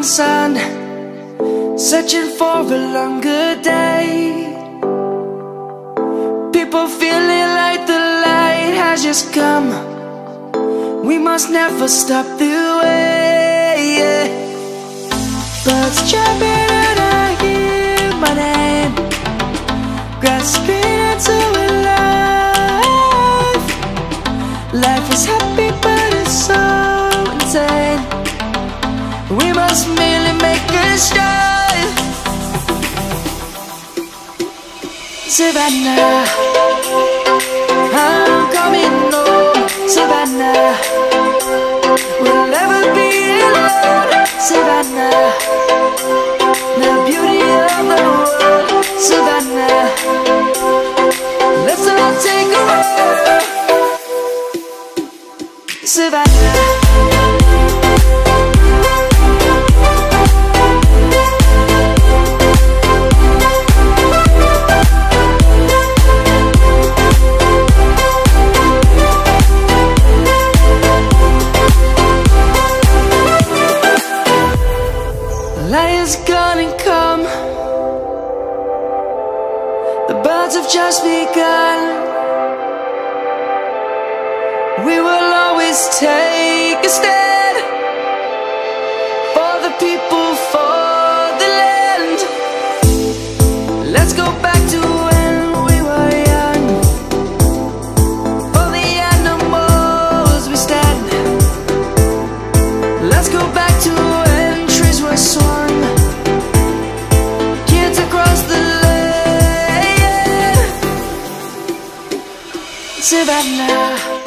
sun, searching for a longer day. People feeling like the light has just come. We must never stop the way. Birds chirping and I hear my name, grasping into a life. Life is happy but it's so insane. We must merely make a start. Savannah, I'm coming home. Savannah, we'll never be alone. Savannah, the beauty of the world. Savannah, let's all take a walk. Savannah. Light is gonna come. The birds have just begun. We will always take a stand for the people, for the land. Let's go back to when we were young. For the animals we stand. Let's go back to when trees were swung, kids across the land. Savannah.